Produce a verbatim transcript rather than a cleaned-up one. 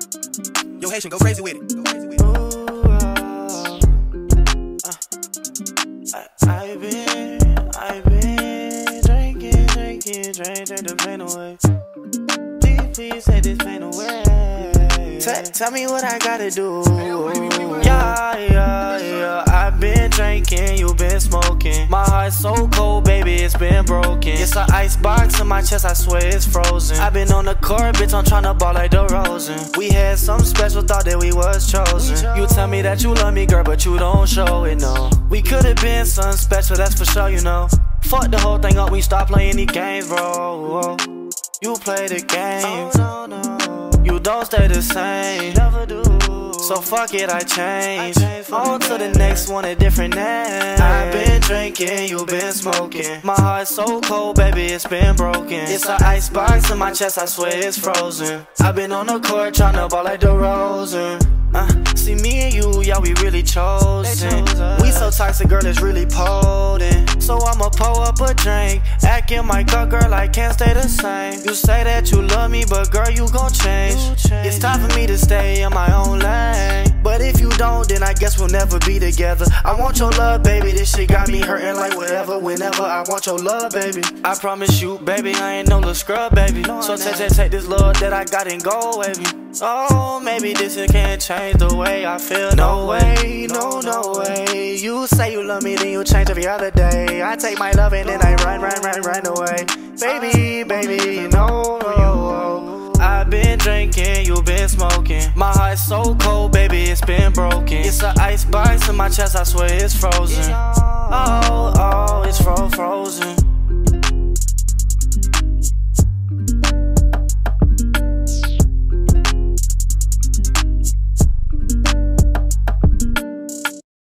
Yo, Haitian, go crazy with it. Go crazy with it. Ooh, uh, uh, I, I've been, I've been drinking, drinking, drinking, drink the pain away. Please, please take this pain away. T tell me what I gotta do. Yeah, yeah, yeah. I've been drinking, you been smoking. My heart's so cold, baby, it's been broken. It's an ice box in my chest, I swear it's frozen. I've been on the court, bitch, I'm tryna ball like DeRozan. We had some special, thought that we was chosen. You tell me that you love me, girl, but you don't show it, no. We could've been something special, that's for sure, you know. Fuck the whole thing up, we stop playing these games, bro. You play the games, oh, no, no. You don't stay the same, never do. So fuck it, I change. On to the next one, a different name. I've been drinking, you been smoking. My heart's so cold, baby, it's been broken. It's an ice box in my chest, I swear it's frozen. I've been on the court tryna ball like DeRozan. Uh, see me and you, yeah, we really chosen. We so toxic, girl, it's really potent. So I'ma pour up a drink, acting my cup, girl, I can't stay the same. You say that you love me, but girl, you gon' change. It's time for me to stay in my own lane. But if you don't, then I guess we'll never be together. I want your love, baby, this shit got me hurting like whatever, whenever. I want your love, baby. I promise you, baby, I ain't no little scrub, baby. So take, take, take this love that I got and go, baby. Oh, maybe this shit can't change the way I feel. No way, no, no way. You say you love me, then you change every other day. I take my love and then I run, run, run, run away. Baby, baby, no, no. I've been drinking, you been smoking. My heart's so cold, baby, it's been broken. It's an ice box in my chest, I swear it's frozen. Oh, oh, it's fro frozen.